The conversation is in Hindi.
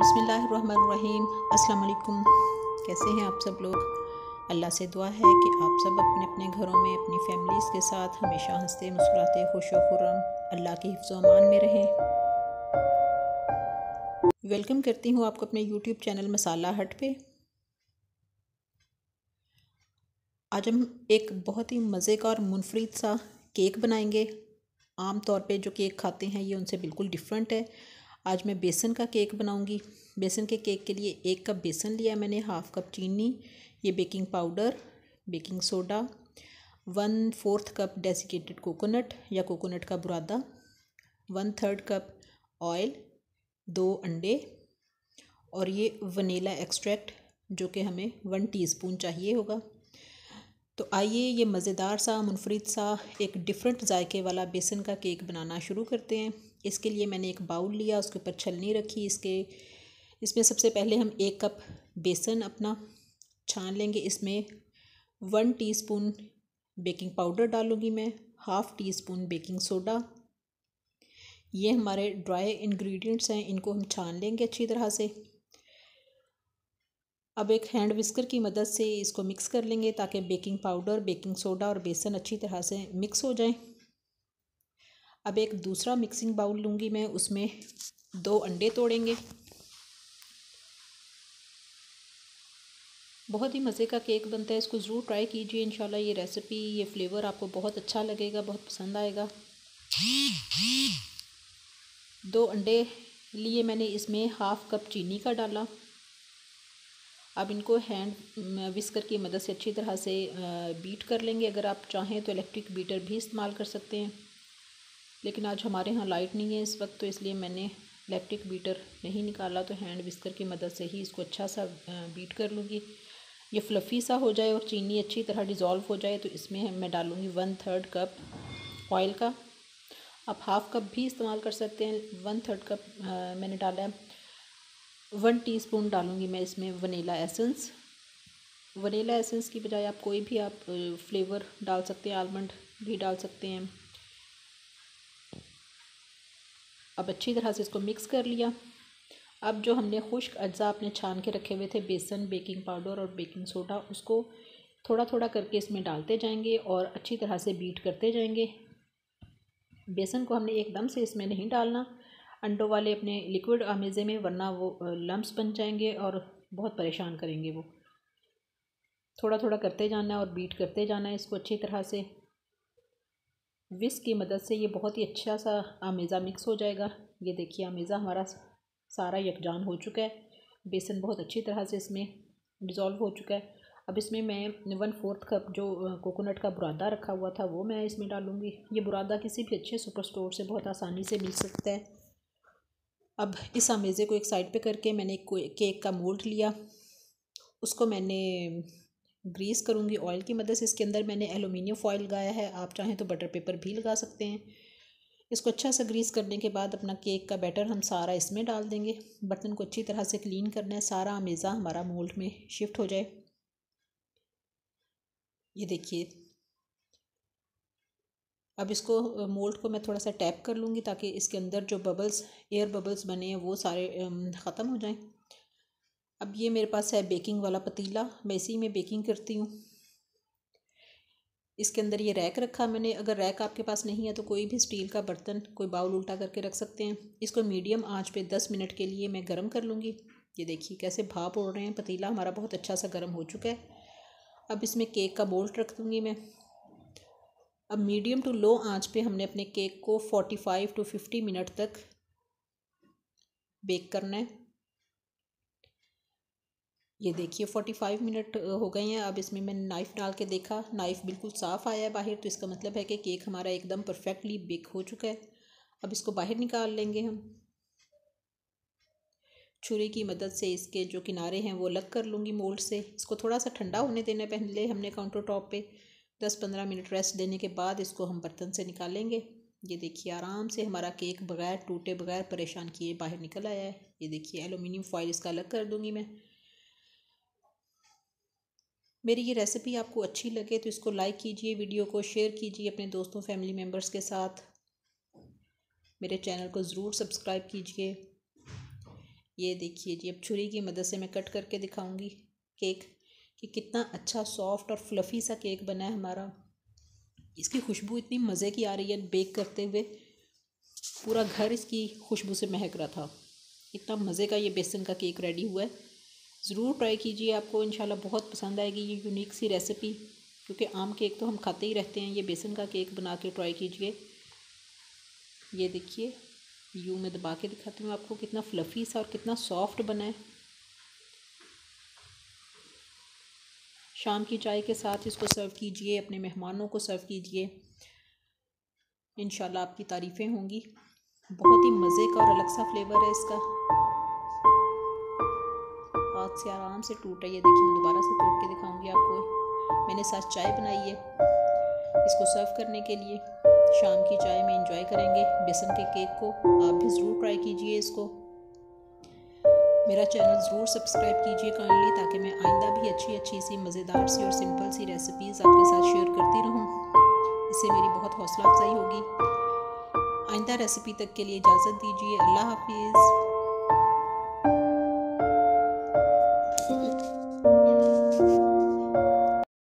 बिस्मिल्लाहिर्रहमानिर्रहीम। अस्सलाम वालेकुम। कैसे हैं आप सब लोग? अल्लाह से दुआ है कि आप सब अपने अपने घरों में अपनी फैमिलीज़ के साथ हमेशा हंसते मुस्कुराते खुश व खुर्रम अल्लाह के हिफ्ज़ व अमान में रहें। वेलकम करती हूँ आपको अपने यूट्यूब चैनल मसाला हट पे। आज हम एक बहुत ही मज़े का और मुनफरिद सा केक बनाएंगे। आम तौर पे जो केक खाते हैं ये उनसे बिल्कुल डिफरेंट है। आज मैं बेसन का केक बनाऊंगी। बेसन के केक के लिए 1 कप बेसन लिया मैंने, 1/2 कप चीनी, ये baking powder, baking soda, 1/4 cup desiccated coconut या कोकोनट का बुरादा, 1/3 कप ऑयल, 2 अंडे और ये वनीला एक्सट्रैक्ट जो कि हमें 1 टीस्पून चाहिए होगा। तो आइए ये मज़ेदार सा मुनफरिद सा एक डिफरेंट जायके वाला बेसन का केक बनाना शुरू करते हैं। इसके लिए मैंने एक बाउल लिया, उसके ऊपर छलनी रखी। इसमें सबसे पहले हम 1 कप बेसन अपना छान लेंगे। इसमें 1 टीस्पून बेकिंग पाउडर डालूँगी मैं, 1/2 टीस्पून बेकिंग सोडा। ये हमारे ड्राई इंग्रेडिएंट्स हैं, इनको हम छान लेंगे अच्छी तरह से। अब एक हैंड विस्कर की मदद से इसको मिक्स कर लेंगे ताकि बेकिंग पाउडर, बेकिंग सोडा और बेसन अच्छी तरह से मिक्स हो जाएं। अब एक दूसरा मिक्सिंग बाउल लूँगी मैं, उसमें 2 अंडे तोड़ेंगे। बहुत ही मज़े का केक बनता है, इसको ज़रूर ट्राई कीजिए। इंशाल्लाह ये रेसिपी, ये फ्लेवर आपको बहुत अच्छा लगेगा, बहुत पसंद आएगा। 2 अंडे लिए मैंने, इसमें 1/2 कप चीनी का डाला। अब इनको हैंड विस्कर की मदद से अच्छी तरह से बीट कर लेंगे। अगर आप चाहें तो इलेक्ट्रिक बीटर भी इस्तेमाल कर सकते हैं, लेकिन आज हमारे यहाँ लाइट नहीं है इस वक्त, तो इसलिए मैंने इलेक्ट्रिक बीटर नहीं निकाला। तो हैंड विस्कर की मदद से ही इसको अच्छा सा बीट कर लूँगी। ये फ्लफ़ी सा हो जाए और चीनी अच्छी तरह डिज़ोल्व हो जाए तो इसमें मैं डालूँगी 1/3 कप ऑयल का। आप 1/2 कप भी इस्तेमाल कर सकते हैं। 1/3 कप मैंने डाला है। 1 टीस्पून डालूँगी मैं इसमें वनीला एसेंस। वनीला एसेंस की बजाय आप कोई भी आप फ्लेवर डाल सकते हैं, आलमंड भी डाल सकते हैं। अब अच्छी तरह से इसको मिक्स कर लिया। अब जो हमने खुश्क अज्जा अपने छान के रखे हुए थे, बेसन, बेकिंग पाउडर और बेकिंग सोडा, उसको थोड़ा थोड़ा करके इसमें डालते जाएंगे और अच्छी तरह से बीट करते जाएंगे। बेसन को हमने एकदम से इसमें नहीं डालना अंडों वाले अपने लिक्विड आमेज़े में, वरना वो लम्प्स बन जाएंगे और बहुत परेशान करेंगे वो। थोड़ा थोड़ा करते जाना है और बीट करते जाना है इसको अच्छी तरह से। विस्क की मदद से ये बहुत ही अच्छा सा आमेज़ा मिक्स हो जाएगा। ये देखिए आमेज़ा हमारा सारा यकजान हो चुका है। बेसन बहुत अच्छी तरह से इसमें डिज़ोल्व हो चुका है। अब इसमें मैं 1/4 कप जो कोकोनट का बुरादा रखा हुआ था वो मैं इसमें डालूँगी। ये बुरादा किसी भी अच्छे सुपर स्टोर से बहुत आसानी से मिल सकता है। अब इस आमेज़े को एक साइड पे करके मैंने केक का मोल्ड लिया, उसको मैंने ग्रीस करूँगी ऑयल की मदद से। इसके अंदर मैंने एलुमिनियम फॉयल लगाया है, आप चाहें तो बटर पेपर भी लगा सकते हैं। इसको अच्छा सा ग्रीस करने के बाद अपना केक का बैटर हम सारा इसमें डाल देंगे। बर्तन को अच्छी तरह से क्लीन करना है, सारा आमेज़ा हमारा मोल्ड में शिफ्ट हो जाए। ये देखिए, अब इसको मोल्ड को मैं थोड़ा सा टैप कर लूँगी ताकि इसके अंदर जो बबल्स, एयर बबल्स बने हैं वो सारे ख़त्म हो जाएं। अब ये मेरे पास है बेकिंग वाला पतीला, मैं इसी में बेकिंग करती हूँ। इसके अंदर ये रैक रखा मैंने। अगर रैक आपके पास नहीं है तो कोई भी स्टील का बर्तन, कोई बाउल उल्टा करके रख सकते हैं। इसको मीडियम आंच पे 10 मिनट के लिए मैं गर्म कर लूँगी। ये देखिए कैसे भाप उड़ रहे हैं। पतीला हमारा बहुत अच्छा सा गर्म हो चुका है। अब इसमें केक का मोल्ड रख दूँगी मैं। अब मीडियम टू लो आंच पे हमने अपने केक को 45 टू 50 मिनट तक बेक करना है। ये देखिए 45 मिनट हो गए हैं। अब इसमें मैंने नाइफ़ डाल के देखा, नाइफ़ बिल्कुल साफ़ आया है बाहर, तो इसका मतलब है कि केक हमारा एकदम परफेक्टली बेक हो चुका है। अब इसको बाहर निकाल लेंगे हम। छुरी की मदद से इसके जो किनारे हैं वो अलग कर लूँगी मोल्ड से। इसको थोड़ा सा ठंडा होने देना पहले हमने काउंटर टॉप पे। 10-15 मिनट रेस्ट देने के बाद इसको हम बर्तन से निकालेंगे। ये देखिए आराम से हमारा केक बगैर टूटे, बगैर परेशान किए बाहर निकल आया है। ये देखिए एलुमिनियम फॉइल इसका अलग कर दूँगी मैं। मेरी ये रेसिपी आपको अच्छी लगे तो इसको लाइक कीजिए, वीडियो को शेयर कीजिए अपने दोस्तों, फैमिली मेम्बर्स के साथ। मेरे चैनल को ज़रूर सब्सक्राइब कीजिए। ये देखिए जी, अब छुरी की मदद से मैं कट करके दिखाऊंगी केक कि कितना अच्छा सॉफ्ट और फ्लफ़ी सा केक बना है हमारा। इसकी खुशबू इतनी मज़े की आ रही है, बेक करते हुए पूरा घर इसकी खुशबू से महक रहा था। इतना मज़े का ये बेसन का केक रेडी हुआ है। ज़रूर ट्राई कीजिए, आपको इंशाल्लाह बहुत पसंद आएगी ये यूनिक सी रेसिपी, क्योंकि आम केक तो हम खाते ही रहते हैं। ये बेसन का केक बना के ट्राई कीजिए। ये देखिए, यूँ मैं दबा के दिखाती हूँ आपको, कितना फ्लफ़ी सा और कितना सॉफ्ट बना है। शाम की चाय के साथ इसको सर्व कीजिए, अपने मेहमानों को सर्व कीजिए, इंशाल्लाह आपकी तारीफ़ें होंगी। बहुत ही मज़े का और अलग सा फ्लेवर है इसका। हाथ से आराम से टूटा। ये देखिए, मैं दोबारा से तोड़ के दिखाऊंगी आपको। मैंने साथ चाय बनाई है इसको सर्व करने के लिए। शाम की चाय में एंजॉय करेंगे बेसन के केक को। आप भी ज़रूर ट्राई कीजिए इसको। मेरा चैनल ज़रूर सब्सक्राइब कीजिए काइंडली, ताकि मैं आइंदा भी अच्छी सी मज़ेदार सी और सिंपल सी रेसिपीज़ आपके साथ शेयर करती रहूं। इससे मेरी बहुत हौसला अफजाई होगी। आइंदा रेसिपी तक के लिए इजाज़त दीजिए। अल्लाह हाफिज़।